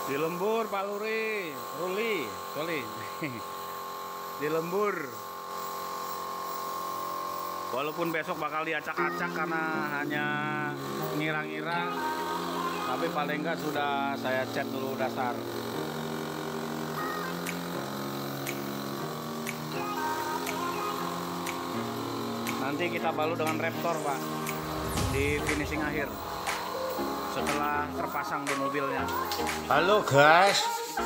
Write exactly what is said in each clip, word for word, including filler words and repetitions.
Di lembur Pak Luri, Ruli, sorry. Di lembur. Walaupun besok bakal diacak-acak karena hanya ngira-ngira, tapi paling enggak sudah saya cek dulu dasar. Nanti kita balut dengan Raptor, Pak, di finishing akhir setelah terpasang di mobilnya. Halo guys,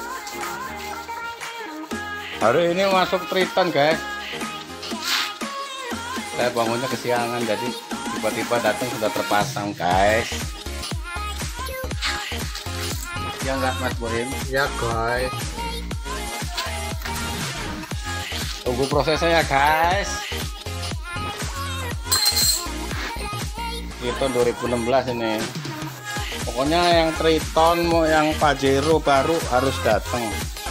hari ini masuk Triton guys. Saya bangunnya kesiangan, jadi tiba-tiba datang sudah terpasang guys. Ya enggak Mas Bohim? Ya guys, tunggu prosesnya ya guys. Itu dua ribu enam belas ini. Pokoknya yang Triton mau yang Pajero baru harus datang.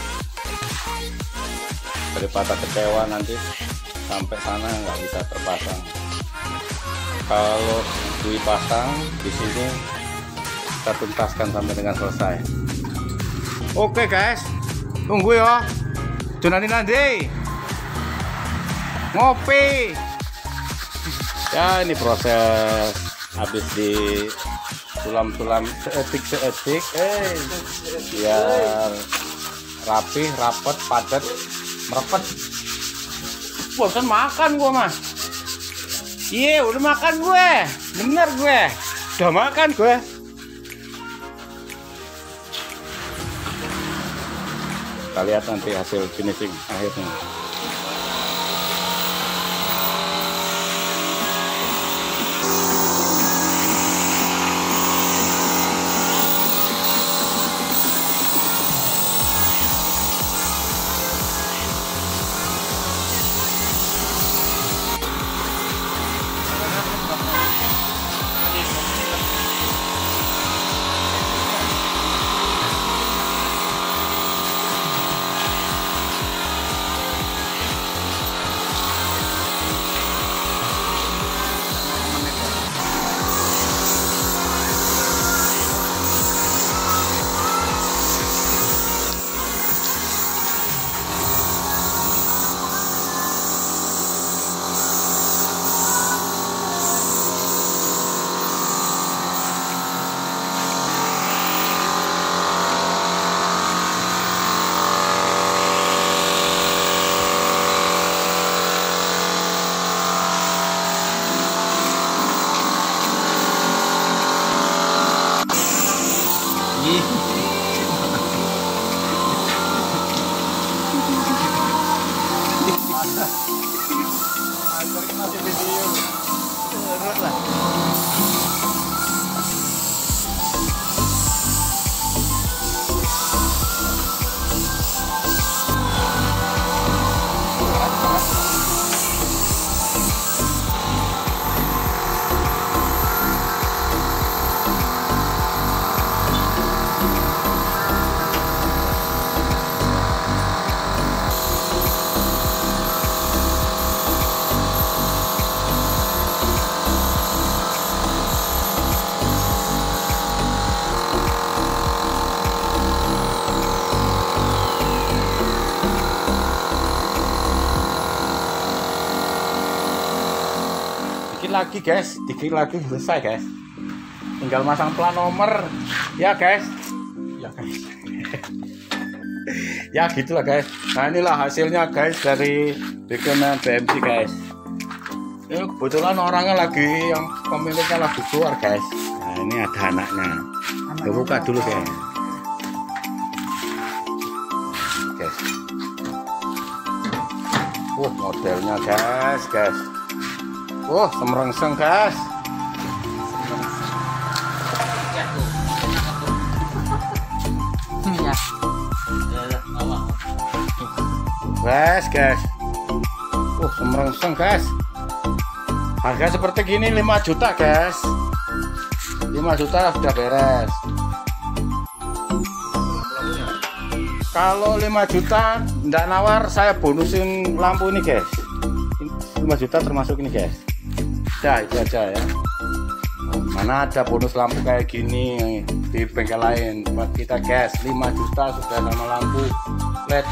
Daripada kecewa nanti sampai sana nggak bisa terpasang. Kalau dipasang di sini kita tuntaskan sampai dengan selesai. Oke guys, tunggu ya. Jangan nanti ngopi. Ya ini proses habis di sulam-sulam seetik seetik, eh biar rapi, rapet, padat, merepet. Bosan makan gua mah. Iya udah makan gue, bener gue, udah makan gue. Kita lihat nanti hasil finishing akhirnya. Dikit lagi guys, dikit lagi selesai guys. Tinggal masang plat nomor ya guys. Ya guys. Ya gitulah guys. Nah inilah hasilnya guys dari bikinan B M C guys. Ini kebetulan orangnya lagi yang pemiliknya lagi keluar guys. Nah ini ada anaknya. Kita buka dulu guys. Guys. Wah modelnya guys guys. Wah, oh, semerengseng guys. Guys, guys. Wah, oh, semerengseng guys. Harga seperti gini lima juta guys. lima juta sudah beres. Kalau lima juta enggak nawar, saya bonusin lampu ini guys. lima juta termasuk ini guys. Udah itu aja ya. Mana ada bonus lampu kayak gini di bengkel lain buat kita guys. Lima juta sudah sama lampu L E D.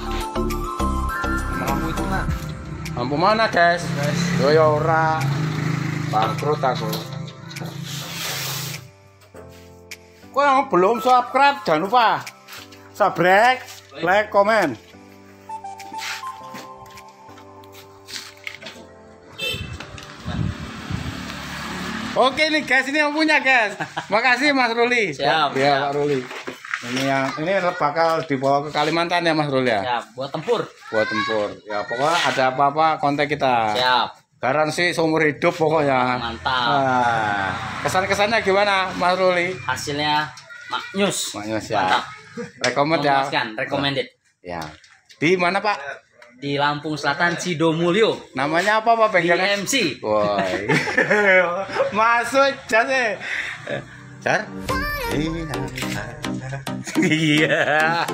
Lampu itu nah. Lampu mana guys? Yo ya ora bangkrut aku. Kok yang belum subscribe jangan lupa subscribe, like, komen. Oke nih guys, ini yang punya guys. Makasih Mas Ruli. Siap. Ya Pak Ruli. Ini yang ini bakal dibawa ke Kalimantan ya Mas Ruli ya. Siap, buat tempur. Buat tempur. Ya pokoknya ada apa-apa kontak kita. Siap. Garansi seumur hidup pokoknya. Mantap. Nah, kesan-kesannya gimana Mas Ruli? Hasilnya maknyus. Maknyus ya. Mantap. Recommend ya. Memuaskan, recommended. Ya. Di mana Pak? Di Lampung Selatan, Sidomulyo. Namanya apa Pak Di bengkelnya? M C. Woi. Masuk jas eh. Jar? Iya.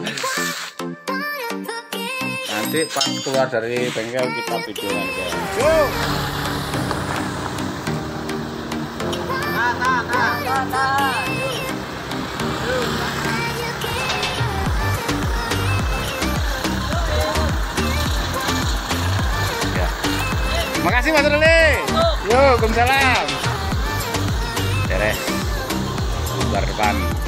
Nanti pas keluar dari bengkel kita video aja. Yuk. Nah, nah, nah, nah, nah. Makasih Mas Ruli. Yuk, Waalaikumsalam. Beres. Bubar depan.